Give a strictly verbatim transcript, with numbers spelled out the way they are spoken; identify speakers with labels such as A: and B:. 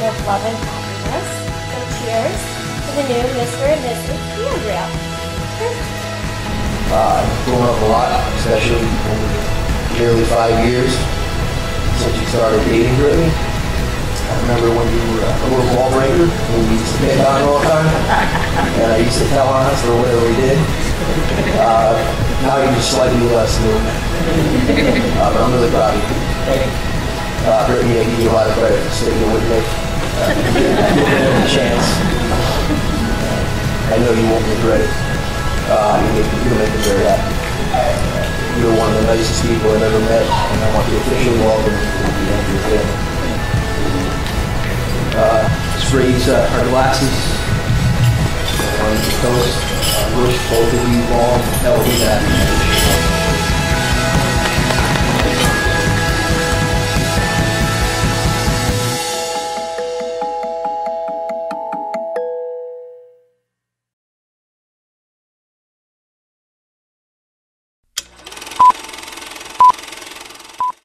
A: of love and happiness. So cheers to the new Mister and Missus D'Andrea.
B: Uh, I've grown up a lot, especially in nearly five years since you started dating Brittany. I remember when you were a little ball breaker, when we used to pick on all the time, and I used to tell on us for whatever we did. Uh, now you're just slightly less new. Uh, but I'm really proud of you. Uh, Brittany, I give you a lot of credit for sticking with me. Uh, giving me a chance. I know you won't regret it. Uh, you make, you'll make me very happy. You're one of the nicest people I've ever met, and I want to officially welcome you to the end of your family. Uh, let's raise uh, our glasses. I want to toast. I wish both of you long, healthy, happy.